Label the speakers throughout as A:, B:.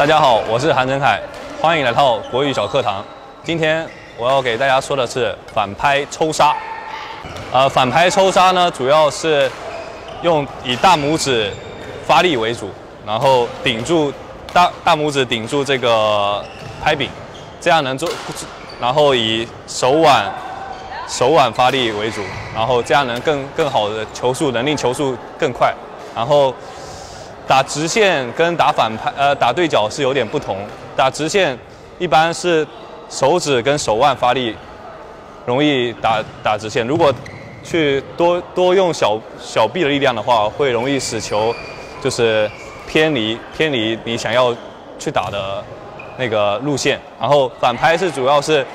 A: 大家好，我是韩振凯，欢迎来到国语小课堂。今天我要给大家说的是反拍抽杀。反拍抽杀呢，主要是以大拇指发力为主，然后顶住大拇指顶住这个拍柄，这样能做，然后以手腕发力为主，然后这样能更好的球速，能令球速更快。然后打直线跟打打对角是有点不同。打直线一般是手指跟手腕发力，容易打直线。如果去多用小臂的力量的话，会容易使球就是偏离你想要去打的那个路线。然后反拍是主要是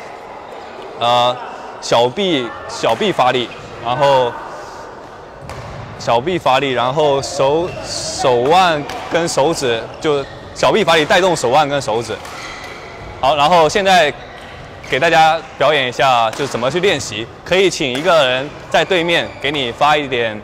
A: 小臂发力，然后手腕跟手指，就小臂发力带动手腕跟手指。好，然后现在给大家表演一下，就是怎么去练习。可以请一个人在对面给你发一点，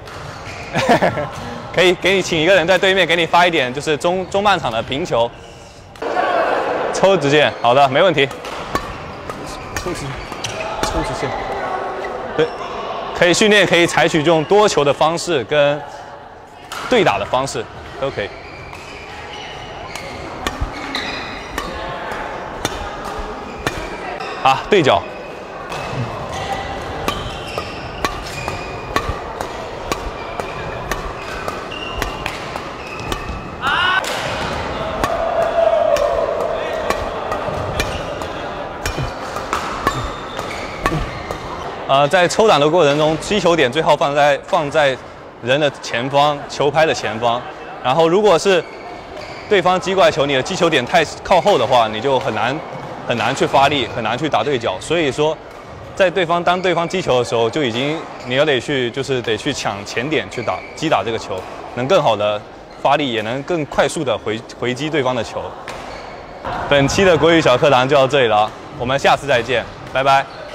A: 请一个人在对面给你发一点，就是中半场的平球，抽直线。好的，没问题。抽直线。对，可以训练，可以采取这种多球的方式跟对打的方式都可以。好，对角。在抽挡的过程中，击球点最好放在人的前方，球拍的前方。然后，如果是对方击过来球，你的击球点太靠后的话，你就很难去发力，很难去打对角。所以说，当对方击球的时候，你要得去抢前点去击打这个球，能更好的发力，也能更快速的回击对方的球。本期的国语小课堂就到这里了，我们下次再见，拜拜。